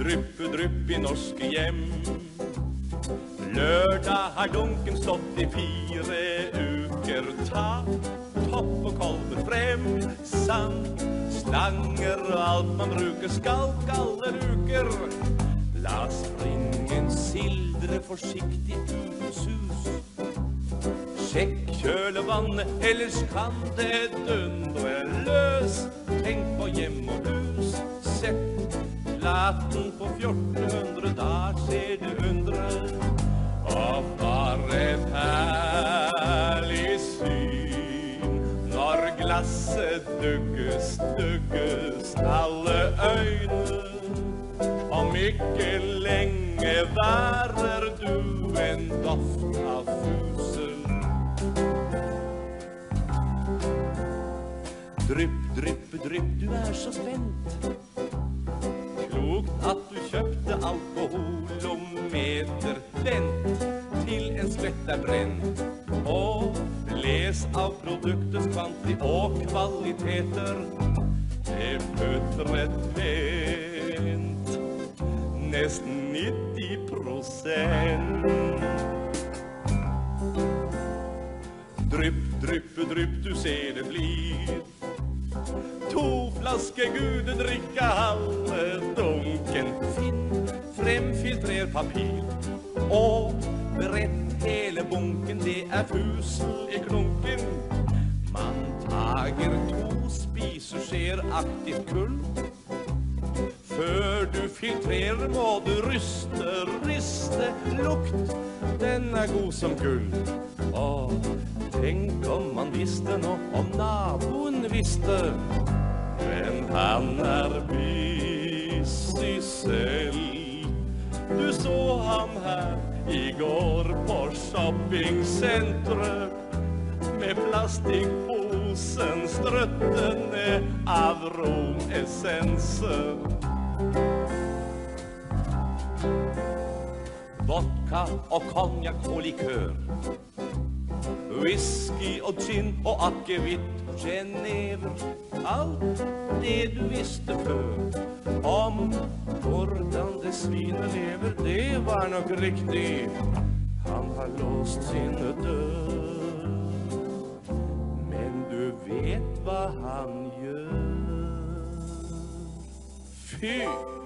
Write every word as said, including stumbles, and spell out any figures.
Dryppe, drypp i norske hjem. Lørdag har dunken stått i fire uker. Ta topp og kolben frem. Sand, slanger og alt man bruker. Skalk alle uker. La springen sildre forsiktig utens hus. Sjekk kjølevannet, ellers kan det dundre løs. Tenk på hjem og hus. Sett platen på fjorten hundre, der ser du undre. Og bare et herlig syn. Når glasset dugges, dugges alle øyne. Om ikke lenge værer du en doft av fusel. Drypp, drypp, drypp, du er så spent. Klokt at du kjøpte alkoholometer. Vent til en skvett er brent. Og les av produktets kvanti og kvaliteter. Det putret pent. Nesten nitti prosent. Drypp, drypp, drypp, du ser det blir. To flaske gude drikke halve dunken. Finn frem filtrer papir. Og brett hele bunken, det er fusel i klunken. Man tager to spiseskjeer aktivt kull. Før du filtrerer må du ryste, riste. Lukt, den er god som gull. Åh, tenk om man visste nå, om naboen visste. Men han er busy selv. Du så ham her i går på shoppingsentret. Med plastikkposen strøttende av romessenser. Vodka og konjak og likør. Whisky og gin og akevitt. Genever, alt det du visste før. Om hvordan det svinet lever, det var nok riktig. Han har låst sine dør. Men du vet hva han gjør. Fy!